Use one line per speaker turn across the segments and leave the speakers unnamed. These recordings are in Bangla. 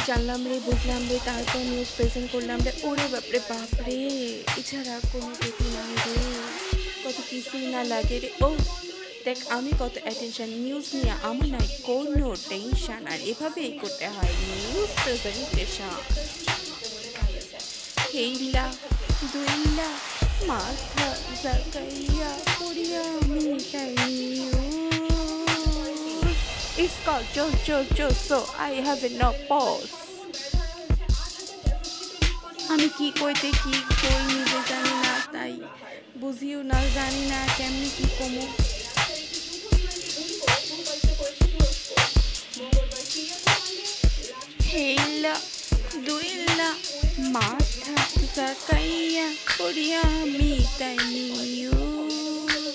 জানলাম রে, বুঝলাম রে, তারপর নিউজ প্রেজেন্ট করলাম রে। ওরে বাপরে বাপরে, এছাড়া কোনো গতি নাই রে, কত কিছুই না লাগে রে। ও দেখ, আমি কত অ্যাটেনশন নিউজ নিয়ে, আমার নাই কোনো টেনশন। আর এভাবেই করতে হয় নিউজ প্রেজেন্টেশন। হেইলা দুইলা মাথা জাগাইয়া পড়িয়া মিটাই news. It's called Jo, so I have no pause. আমি কি কইতে কি কই নিজে জানি না, তাই বুঝিও না, জানি না কেমনি কি কমু। হেইলা দুইলা মাথা জাগাইয়া পড়িয়া মিটাই নিউজ।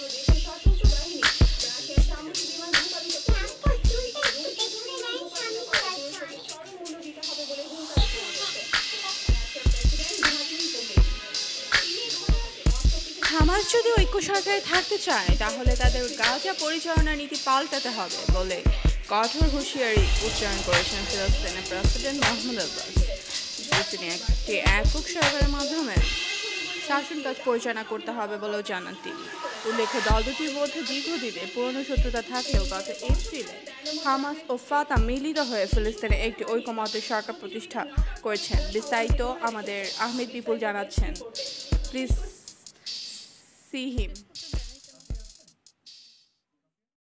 হামাস যদি ঐক্য সরকারে থাকতে চায় তাহলে তাদের গাজা পরিচালনা নীতি পাল্টাতে হবে বলে কঠোর হুঁশিয়ারি উচ্চারণ করেছেন ফিলিস্তিনের প্রেসিডেন্ট মাহমুদ আব্বাস। তিনি একটি একক সরকারের মাধ্যমে শাসন কাজ পরিচালনা করতে হবে বলেও জানান তিনি। উল্লেখ্য, দল দুটির মধ্যে দীর্ঘদিনের পুরনো শত্রুতা থাকলেও গত এপ্রিলে হামাস ও ফাতা মিলিত হয়ে ফিলিস্তিনে একটি ঐকমত্যের সরকার প্রতিষ্ঠা করেছেন। বিস্তারিত আমাদের আহমেদ বিপুল জানাচ্ছেন। Please see him.